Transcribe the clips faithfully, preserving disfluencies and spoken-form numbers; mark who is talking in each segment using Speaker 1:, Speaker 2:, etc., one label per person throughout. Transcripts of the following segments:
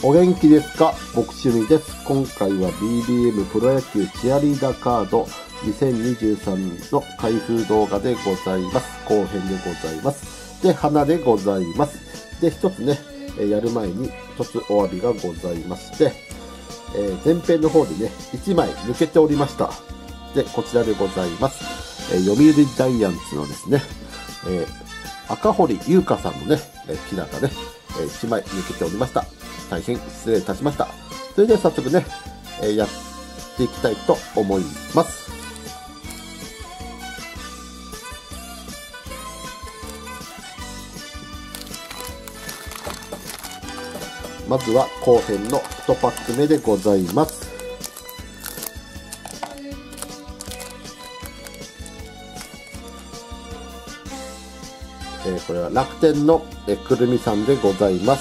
Speaker 1: お元気ですか？僕趣味です。今回は ビービーエム プロ野球チアリーダーカードにせんにじゅうさんの開封動画でございます。後編でございます。で、花でございます。で、一つね、やる前に一つお詫びがございまして、えー、前編の方でね、いちまい抜けておりました。で、こちらでございます。えー、読売ジャイアンツのですね、えー、赤堀優香さんのね、キラがね、いちまい抜けておりました。大変失礼いたしました。それでは早速ね、えー、やっていきたいと思います。まずは後編のいちパック目でございます。えー、これは楽天の、えー、くるみさんでございます。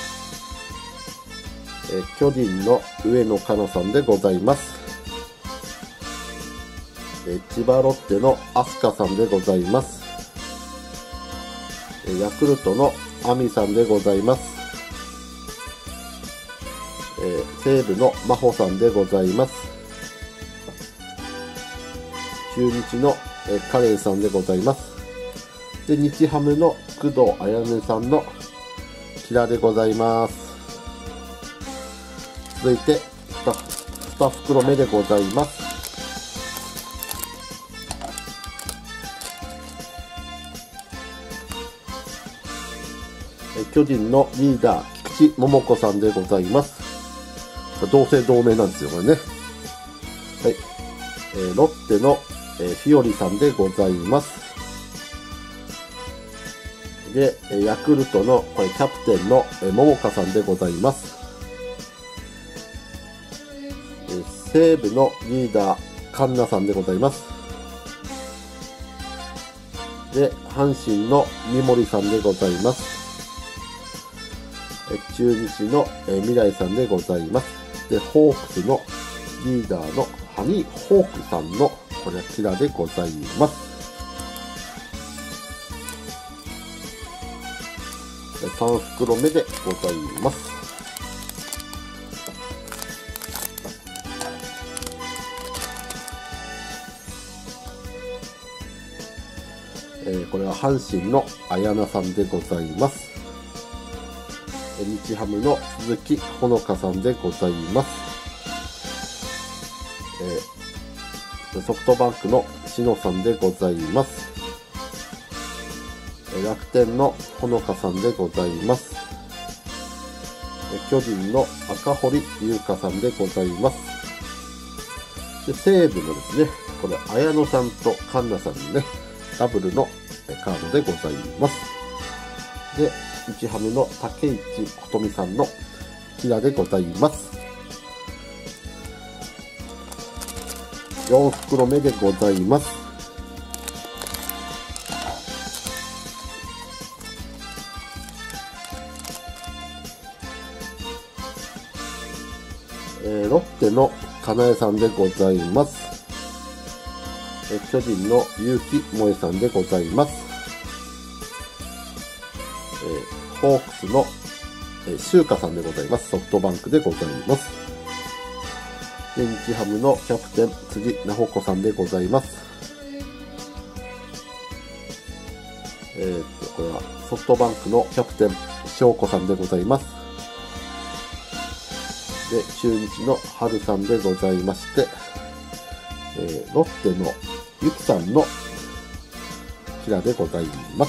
Speaker 1: えー、巨人の上野かなさんでございます。えー、千葉ロッテの飛鳥さんでございます。えー、ヤクルトの亜美さんでございます。えー、西武の真帆さんでございます。中日の、えー、カレンさんでございます。で、日ハムの工藤彩音さんのキラでございます。続いてに袋目でございます。え巨人のリーダー菊池桃子さんでございます。同姓同名なんですよこれね。はい、えー、ロッテの、えー、日和さんでございます。で、ヤクルトのこれキャプテンの桃香さんでございます。西武のリーダーカンナさんでございます。で、阪神の三森さんでございます。中日の未来さんでございます。で、ホークスのリーダーのハニーホークさんのこれはキラでございます。さん袋目でございます。えー、これは阪神の綾菜さんでございます。日ハムの鈴木ほのかさんでございます。えー、ソフトバンクのしのさんでございます。楽天のほのかさんでございます。巨人の赤堀優香さんでございます。で、西武のですね、これ綾野さんとカンナさんのね、ダブルのカードでございます。で、日ハムの竹内琴美さんのキラでございます。よん袋目でございます。えー、ロッテのかなえさんでございます。えー、巨人の結城萌さんでございます。えー、ホークスの、えー、シュウカさんでございます。ソフトバンクでございます。で、日ハムのキャプテン辻菜穂子さんでございます。えー、っと、これはソフトバンクのキャプテン翔子さんでございます。で、中日の春さんでございまして、えー、ロッテのゆきさんのキラでございます。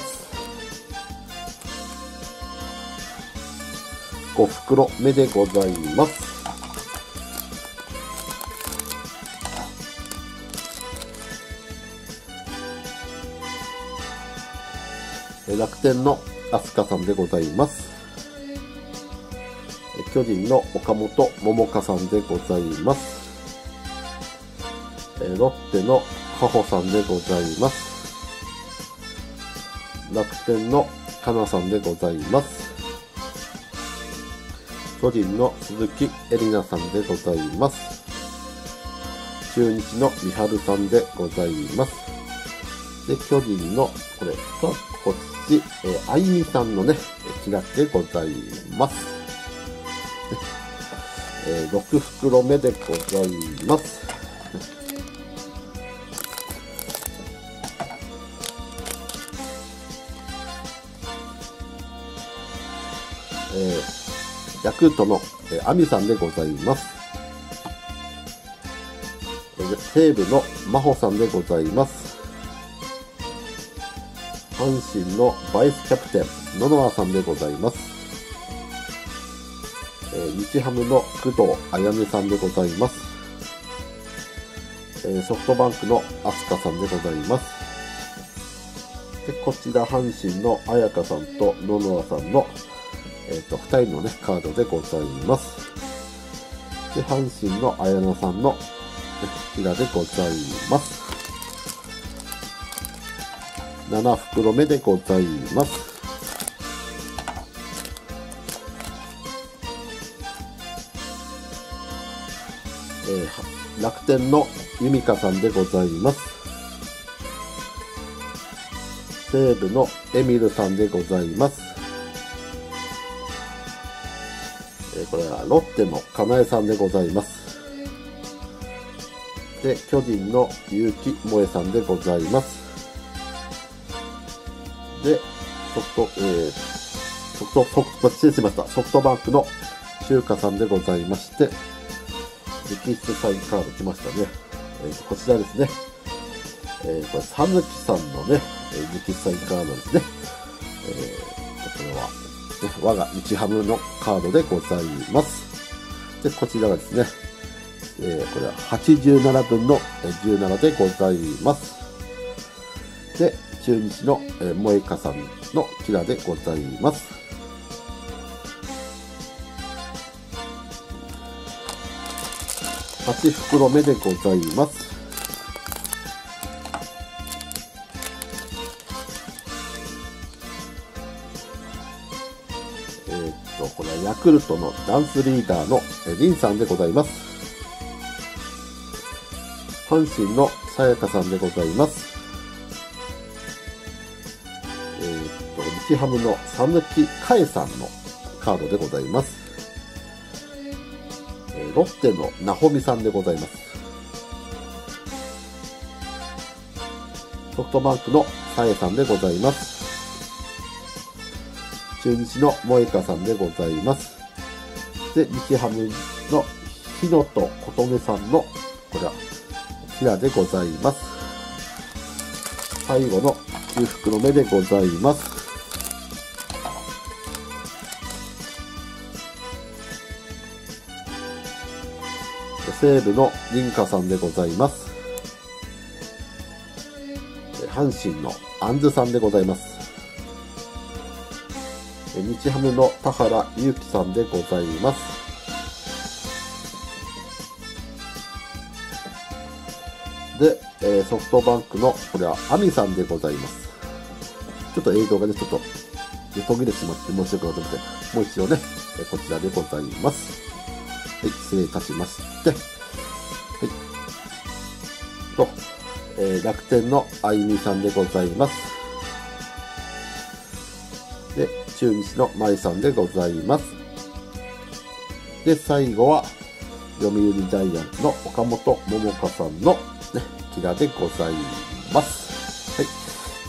Speaker 1: ご袋目でございます。えー、楽天の飛鳥さんでございます。巨人の岡本桃香さんでございます。ロッテの加穂さんでございます。楽天のかなさんでございます。巨人の鈴木絵里奈さんでございます。中日の美春さんでございます。で、巨人のこれこっち、えー、あいみさんのねキラでございます。 えー、ろく袋目でございます。えー、ヤクルトの、えー、アミさんでございます。えー、西武の真帆さんでございます。阪神のバイスキャプテン野々さんでございます。えー、日ハムの工藤彩音さんでございます。えー、ソフトバンクの飛鳥さんでございます。でこちら阪神の彩香さんと野々さんのえっと、ふたりのね、カードでございます。で、阪神の綾野さんの、ね、ひらでございます。なな袋目でございます。えー、楽天の由美香さんでございます。西武のエミルさんでございます。これはロッテのかなえさんでございます。で、巨人の結城萌さんでございます。で、ソフト、えー、ソフト、ソフト、失礼しました。ソフトバンクの中華さんでございまして、直筆サインカード来ましたね。えー、こちらですね。えー、これ、さぬきさんのね、直筆サインカードですね。えー、これは、ね、我が日ハムのカードでございます。で、こちらがですね、えー、これははちじゅうななぶんのじゅうななでございます。で、中日の、えー、萌香さんのキラでございます。はち袋目でございます。えー、っと、これはヤクルトのダンスリーダーのリンさんでございます。阪神のさやかさんでございます。えー、っと、日ハムのさぬきかえさんのカードでございます。えー、ロッテのなほみさんでございます。ソフトバンクのさえさんでございます。中日の萌香さんでございます。で、日ハムの日野と琴音さんの、これは、ひらでございます。最後のきゅう袋目でございます。西武の凛花さんでございます。阪神のあんずさんでございます。日ハムの田原祐希さんでございます。で、えー、ソフトバンクの、これはアミさんでございます。ちょっと映像がね、ちょっと途切れてしまって申し訳ございません。もう一度ね、えー、こちらでございます。はい、失礼いたしまして。はい。と、えー、楽天のあゆみさんでございます。で、中日のまいさんでございます。で、最後は、読売ジャイアンツの岡本桃香さんの、ね、キラでございます。はい。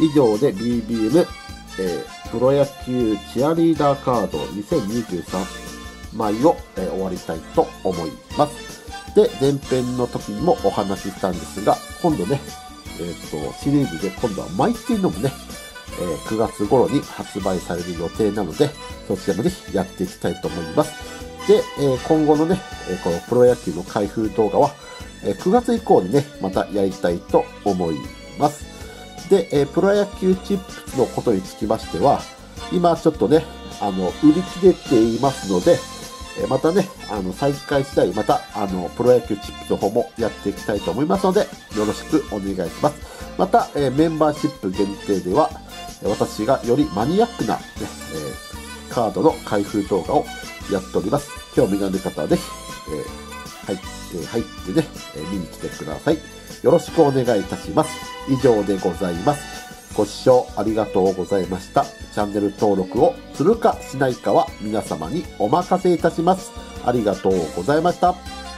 Speaker 1: 以上で ビービーエム、えー、プロ野球チアリーダーカードにせんにじゅうさんまいを、えー、終わりたいと思います。で、前編の時にもお話ししたんですが、今度ね、えっと、シリーズで今度はマイっていうのもね、えー、くがつ頃に発売される予定なので、そちらもぜひやっていきたいと思います。で、えー、今後のね、えー、このプロ野球の開封動画は、えー、くがつ以降にね、またやりたいと思います。で、えー、プロ野球チップスのことにつきましては、今ちょっとね、あの、売り切れていますので、えー、またね、あの、再開したい、また、あの、プロ野球チップスの方もやっていきたいと思いますので、よろしくお願いします。また、えー、メンバーシップ限定では、私がよりマニアックな、ねえー、カードの開封動画をやっております。興味のある方はぜひ、えー、入って、入ってね、えー、見に来てください。よろしくお願いいたします。以上でございます。ご視聴ありがとうございました。チャンネル登録をするかしないかは皆様にお任せいたします。 ありがとうございました。